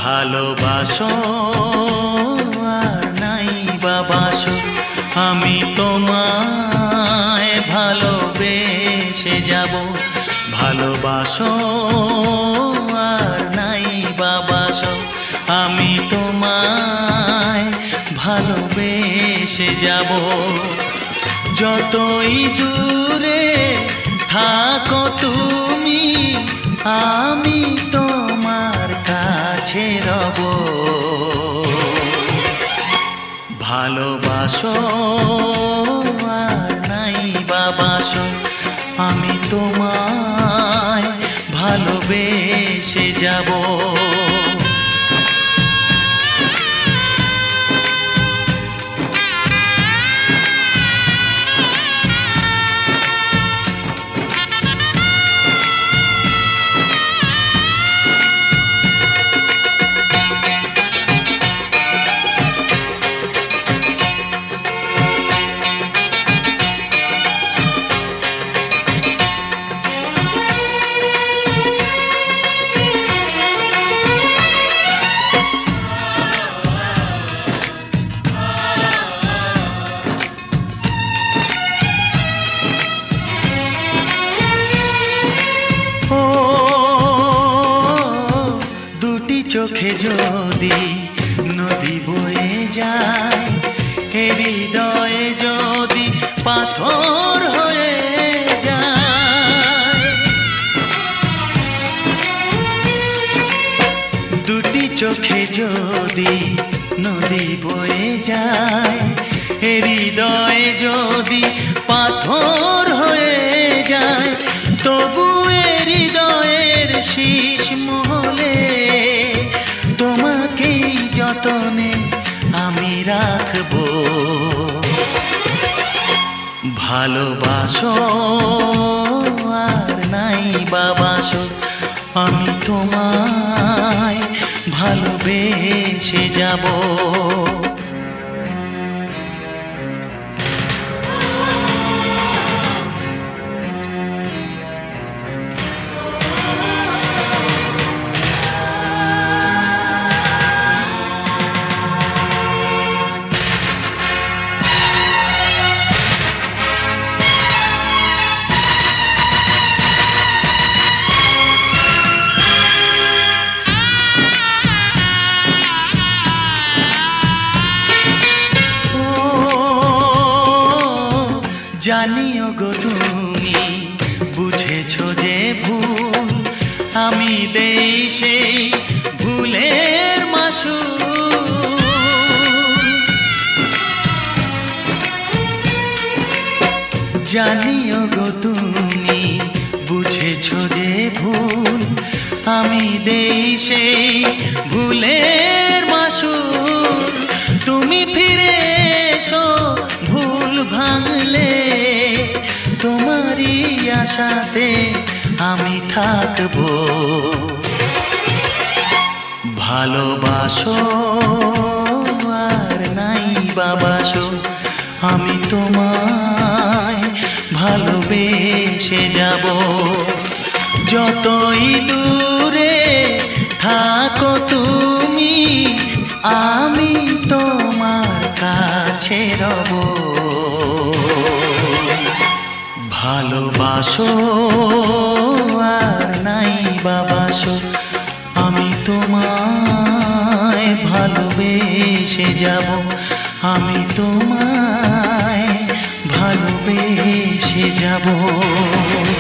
ভালোবাসো আর নাই বাবাসো, আমি তোমায় ভালোবেসে যাব। ভালোবাসো আর নাই বাবাসো, আমি তোমায় ভালোবেসে যাব। যতই দূরে থাকো তুমি, আমি তোমার কাছে রব। ভালোবাসো আর নাই বাবাসো, আমি তোমায় ভালোবেসে যাব। চোখে যদি নদী বয়ে যায়, হৃদয়ে যদি পাথর হয়ে যায়। দুটি চোখে যদি নদী বয়ে যায়, হৃদয়ে যদি পাথর হয়ে যায়, তবু হৃদয়ের শীষ মহলে তোমাকেই যতনে আমি রাখবো। ভালোবাসো আর নাই বাবাসো, আমি তোমায় ভালোবেসে যাব। জানিও গো তুমি বুঝেছো যে ভুল, আমি দেই সেই ভুলের মাসুল। জানিও গো তুমি বুঝেছো যে ভুল, আমি দেই সেই ভুলের মাসুল। তুমি ফিরে এসো ভুল ভাঙলে, তোমারই আশাতে আমি থাকবো। ভালোবাসো আর নাই বাবাসো, আমি তোমায় ভালোবেসে যাব। যতই দূরে থাকো তুমি, আমি তোমার কাছে রব। ভালোবাসো আর নাই বাবাসো, আমি তোমায় ভালোবেসে যাব। আমি তোমায় ভালোবেসে যাব।